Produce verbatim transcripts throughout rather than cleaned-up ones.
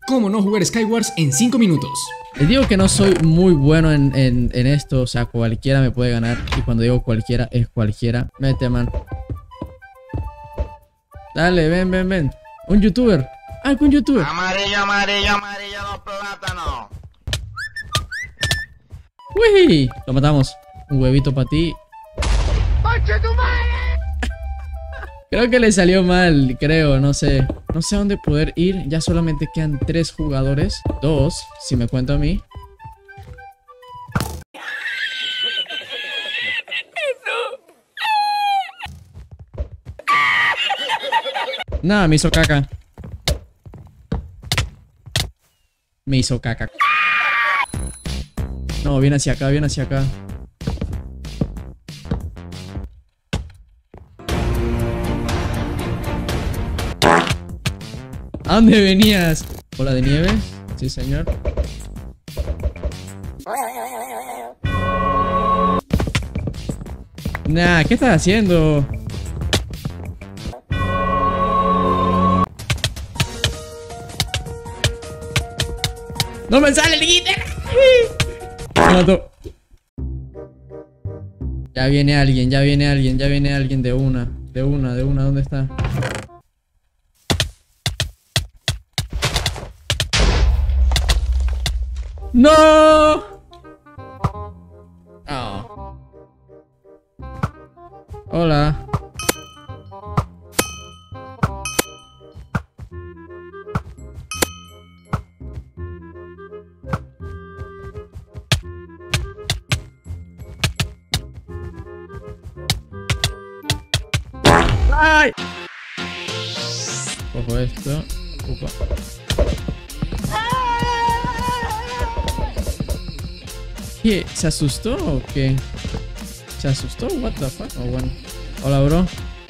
cómo no jugar Skywars en cinco minutos. Les digo que no soy muy bueno en, en, en esto, o sea, cualquiera me puede ganar. Y cuando digo cualquiera, es cualquiera. Mete, man. Dale, ven, ven, ven. Un youtuber. Ah, un youtuber. Amarillo, amarillo, amarillo, los plátanos. ¡Uy! Lo matamos. Un huevito para ti. Creo que le salió mal, creo, no sé. No sé a dónde poder ir. Ya solamente quedan tres jugadores. Dos, si me cuento a mí. Nada, me hizo caca. Me hizo caca. No, viene hacia acá, viene hacia acá. ¿A dónde venías? ¿Bola de nieve? Sí, señor. Nah, ¿qué estás haciendo? ¡No me sale el guite! Me mató. Ya viene alguien, ya viene alguien, ya viene alguien de una. De una, de una, ¿dónde está? ¡No! Oh. Hola. ¡Ay! Cojo esto. Upa. ¿Qué? ¿Se asustó o qué? ¿Se asustó? What the fuck? Oh, bueno. Hola, bro.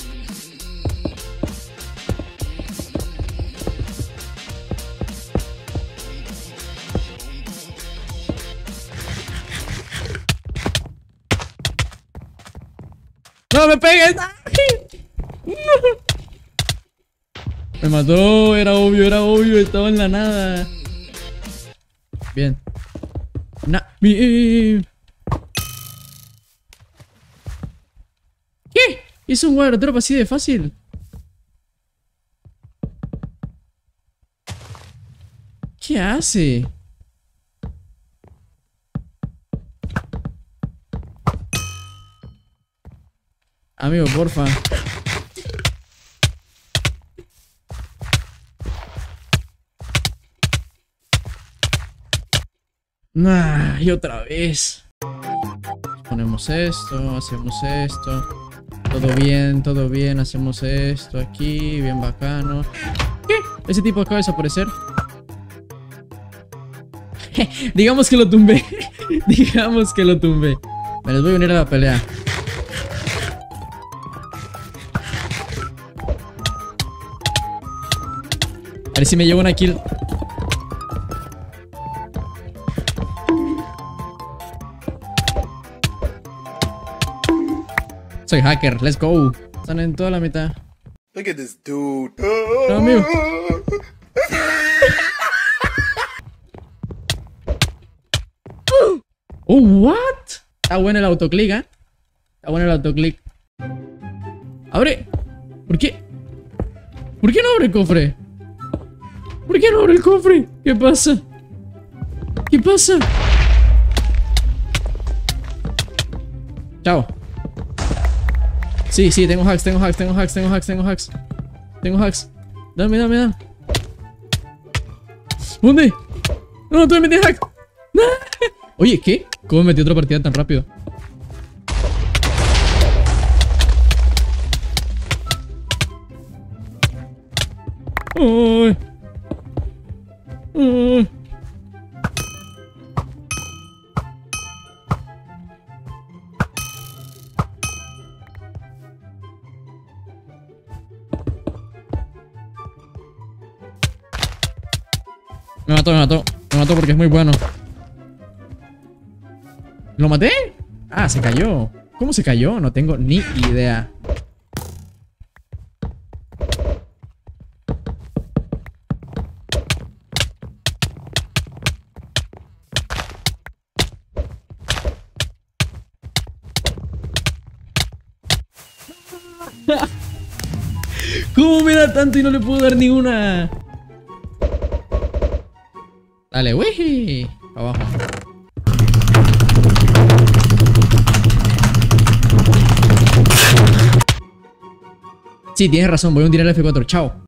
¡No me pegues! ¡No! Me mató, era obvio, era obvio, estaba en la nada. Bien. Nah, bien. ¿Qué? ¿Hizo un wardrop así de fácil? ¿Qué hace? Amigo, porfa. Nah, y otra vez. Ponemos esto, hacemos esto. Todo bien, todo bien, hacemos esto aquí, bien bacano. ¿Qué? Ese tipo acaba de desaparecer. Digamos que lo tumbé. Digamos que lo tumbé. Me les voy a unir a la pelea. A ver si me llevo una kill. Soy hacker, let's go. Están en toda la mitad. Look at this dude. No, amigo. Oh, what? Está bueno el autoclick, ¿eh? Está bueno el autoclick. Abre. ¿Por qué? ¿Por qué no abre el cofre? ¿Por qué no abre el cofre? ¿Qué pasa? ¿Qué pasa? Chao. Sí, sí, tengo hacks, tengo hacks, tengo hacks, tengo hacks, tengo hacks. Tengo hacks. Dame, dame, dame. ¿Dónde? No, tú me metí hack. Oye, ¿qué? ¿Cómo me metí otra partida tan rápido? Uy. Uy. Me mató, me mató. Me mató porque es muy bueno. ¿Lo maté? Ah, se cayó. ¿Cómo se cayó? No tengo ni idea. ¿Cómo me da tanto y no le puedo dar ninguna? Dale, wey. Abajo. Sí, tienes razón. Voy a hundir el F cuatro. Chao.